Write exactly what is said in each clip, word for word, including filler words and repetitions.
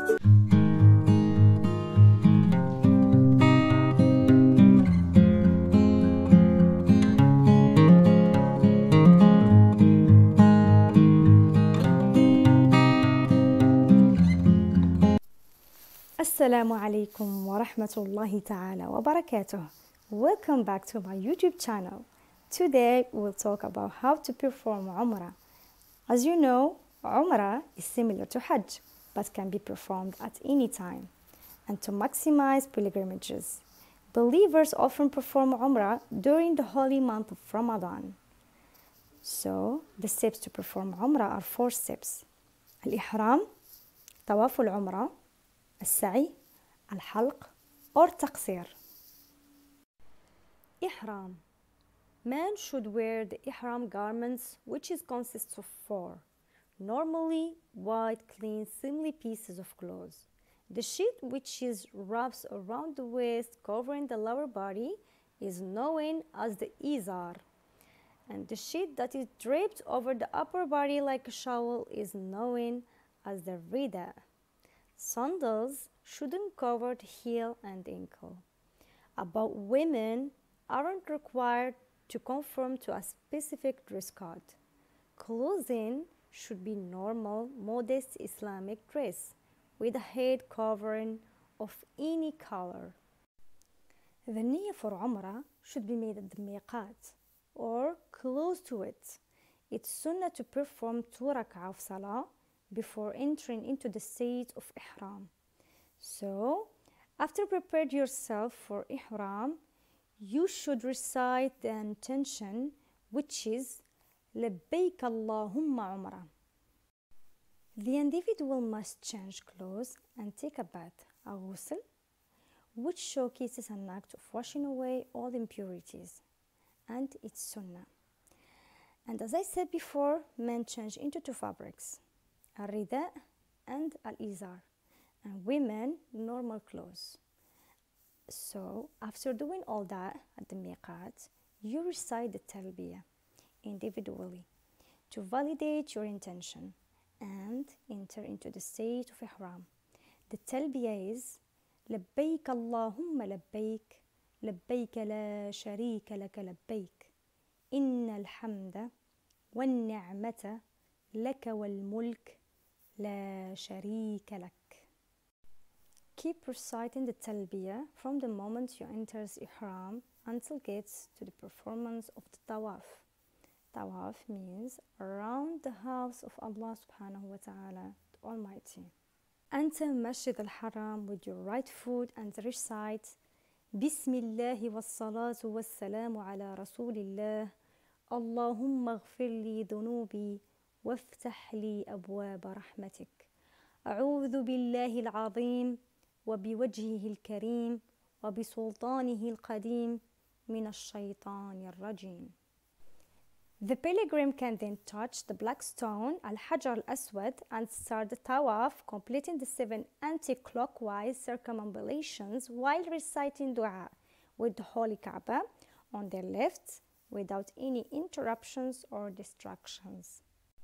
Assalamu alaikum wa rahmatullahi ta'ala wa barakatuh. Welcome back to my YouTube channel. Today we'll talk about how to perform Umrah. As you know, Umrah is similar to Hajj but can be performed at any time. And to maximize pilgrimages, believers often perform Umrah during the holy month of Ramadan. So, the steps to perform Umrah are four steps: Al-Ihram, Tawaf al-Umrah, السعي, الحلق, or تقصير. Ihram. Man should wear the ihram garments, which is consists of four. Normally, white, clean, thinly pieces of clothes. The sheet which is wraps around the waist, covering the lower body, is known as the izar. And the sheet that is draped over the upper body like a shawl is known as the rida. Sandals shouldn't cover the heel and ankle. About women aren't required to conform to a specific dress code. Clothing should be normal, modest Islamic dress with a head covering of any color. The niyyah for Umrah should be made at the miqat or close to it. It's sunnah to perform two rak'ah of salah before entering into the state of ihram. So, after prepared yourself for ihram, you should recite the intention, which is لبيك اللهم عمرة. The individual must change clothes and take a bath, a ghusl, which showcases an act of washing away all impurities, and it's sunnah. And as I said before, men change into two fabrics, al-rida and al-izar, and women normal clothes. So after doing all that at the miqat, you recite the talbiyah individually to validate your intention and enter into the state of ihram. The talbiyah is لبيك اللهم لبيك لبيك لا شريك لك لبيك إن الحمد والنعمة لك والملك لا شريك لك. Keep reciting the talbiyah from the moment you enter ihram until gets to the performance of the tawaf. Tawaf means around the house of Allah Subhanahu Wa Ta'ala, the Almighty. Enter Masjid al-Haram with your right foot and recite Bismillah was-salatu was-salamu ala Rasulillah اللهم اغفر لي ذنوبي وافتح لي أبواب رحمتك أعوذ بالله العظيم وبوجهه الكريم وبسلطانه القديم من الشيطان الرجيم. The pilgrim can then touch the black stone al-Hajar al-Aswad and start the tawaf, completing the seven anti-clockwise circumambulations while reciting dua with the Holy Kaaba on their left without any interruptions or distractions.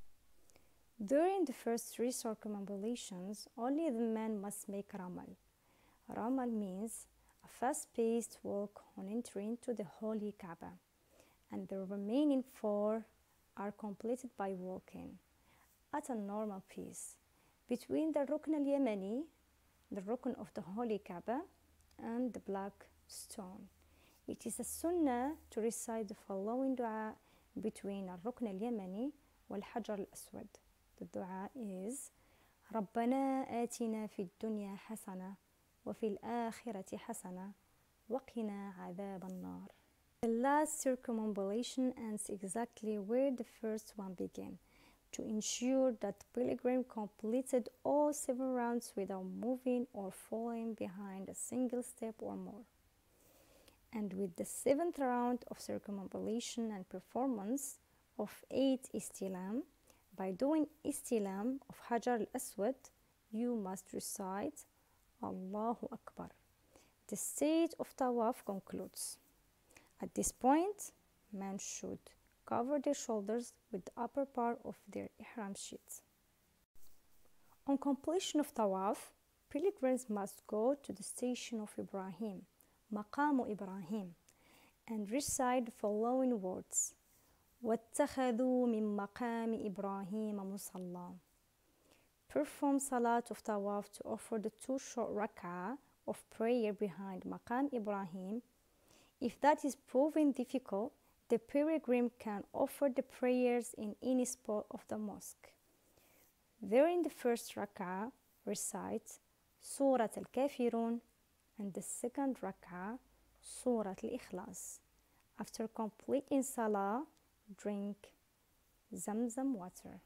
During the first three circumambulations, only the man must make ramal. Ramal means a fast-paced walk on entering to the Holy Kaaba, and the remaining four are completed by walking at a normal pace between the Rukn al-Yamani, the Rukn of the Holy Kaaba, and the black stone. It is a sunnah to recite the following dua between al-Rukn al-Yamani wal-Hajar al-Aswad. The dua is ربنا آتنا في الدنيا حسنة وفي الآخرة حسنة وقنا عذاب النار. The last circumambulation ends exactly where the first one began, to ensure that the pilgrim completed all seven rounds without moving or falling behind a single step or more. And with the seventh round of circumambulation and performance of eight istilam, by doing istilam of Hajar al-Aswad, you must recite Allahu Akbar. The stage of tawaf concludes. At this point, men should cover their shoulders with the upper part of their ihram sheets. On completion of tawaf, pilgrims must go to the station of Ibrahim, Maqamu Ibrahim, and recite the following words: وَاتَّخَذُوا مِن مَقَامِ إِبْرَاهِيمَ مُصَلًّى. Perform salat of tawaf to offer the two short rak'ah of prayer behind Maqam Ibrahim. If that is proven difficult, the pilgrim can offer the prayers in any spot of the mosque. During the first rak'ah, recite Surat al-Kafirun, and the second rak'ah, Surat al-Ikhlas. After completing salah, drink Zamzam water.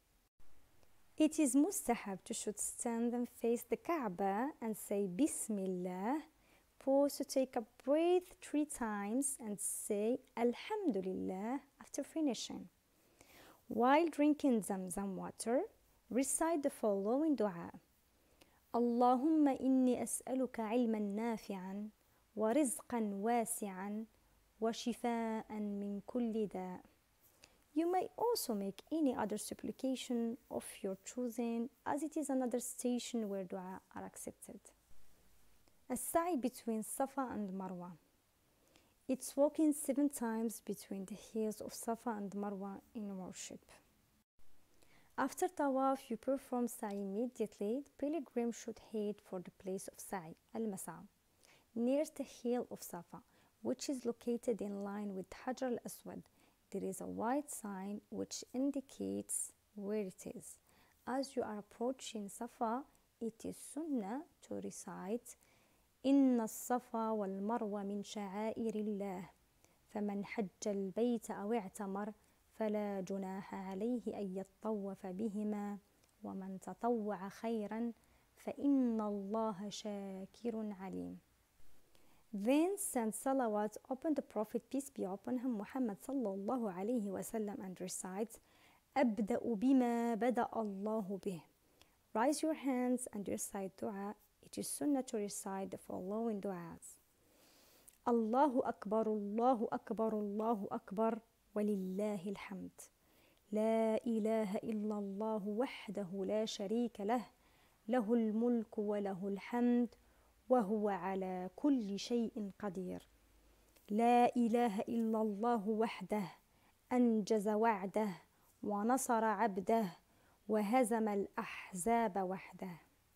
It is mustahab to should stand and face the Kaaba and say Bismillah. Pause to take a breath three times and say Alhamdulillah after finishing. While drinking Zamzam water, recite the following dua: Allahumma inni as'aluka ilman nafi'an wa rizqan wasi'an wa shifa'an min kulli da'. You may also make any other supplication of your choosing, as it is another station where dua are accepted. A sa'i between Safa and Marwa. It's walking seven times between the hills of Safa and Marwa in worship. After tawaf, you perform sa'i immediately. The pilgrim should head for the place of sa'i, al-Masa, near the hill of Safa, which is located in line with Hajar al-Aswad. There is a white sign which indicates where it is. As you are approaching Safa, it is sunnah to recite إن الصفا والمروة من شعائر الله فمن حج البيت أو اعتمر فلا جناح عليه أن يطوف بهما ومن تطوع خيرا فإن الله شاكر عليم. Then send salawat upon the Prophet, peace be upon him, Muhammad sallallahu alayhi wa sallam, and recite أبدأ بما بدأ الله به. Raise your hands and recite dua. It is sunnah to recite the following du'as: Allahu Akbar, Allahu Akbar, Allahu Akbar, walillahi alhamd. La ilaha illallah wahdahu la sharika lah, lahul mulku wa lahul hamd, wa huwa ala kulli shay'in qadir. La ilaha illallah wahdah, anjaza wa'dah, wa nasara 'abdah, wa hazama al-ahzaba wahdah.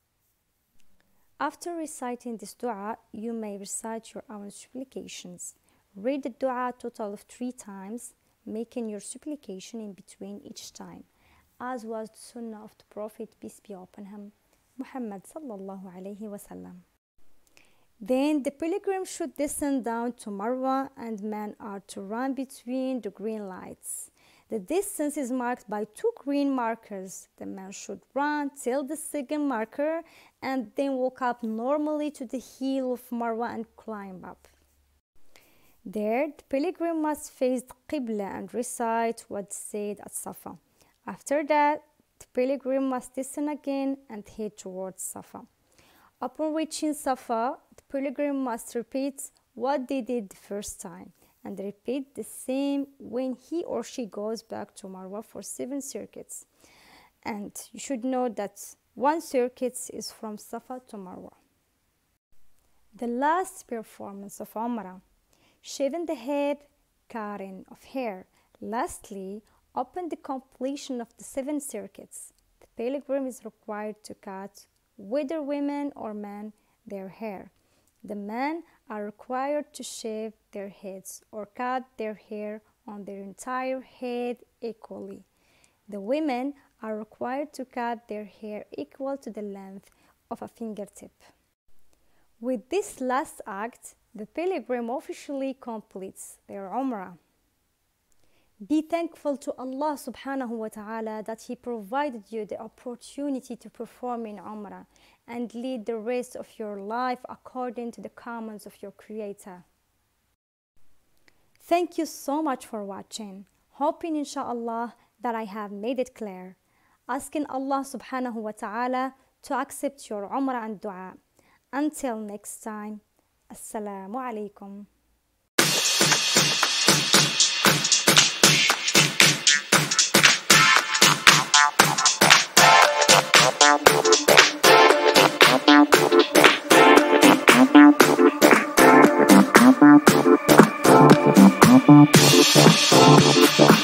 After reciting this dua, you may recite your own supplications. Read the dua a total of three times, making your supplication in between each time, as was the sunnah of the Prophet, peace be upon him, Muhammad sallallahu alayhi wa sallam. Then the pilgrim should descend down to Marwa, and men are to run between the green lights. The distance is marked by two green markers. The man should run till the second marker and then walk up normally to the hill of Marwa and climb up. There, the pilgrim must face the Qibla and recite what's said at Safa. After that, the pilgrim must descend again and head towards Safa. Upon reaching Safa, the pilgrim must repeat what they did the first time, and repeat the same when he or she goes back to Marwa for seven circuits. And you should know that one circuit is from Safa to Marwa. The last performance of Umrah: shaving the head, cutting of hair. Lastly, upon the completion of the seven circuits, the pilgrim is required to cut, whether women or men, their hair. The men are required to shave their heads or cut their hair on their entire head equally. The women are required to cut their hair equal to the length of a fingertip. With this last act, the pilgrim officially completes their Umrah. Be thankful to Allah Subhanahu Wa Ta'ala that He provided you the opportunity to perform in Umrah and lead the rest of your life according to the commands of your Creator. Thank you so much for watching. Hoping inshallah that I have made it clear. Asking Allah Subhanahu Wa Ta'ala to accept your Umrah and Dua. Until next time, Assalamu alaikum. Bye. Thank you.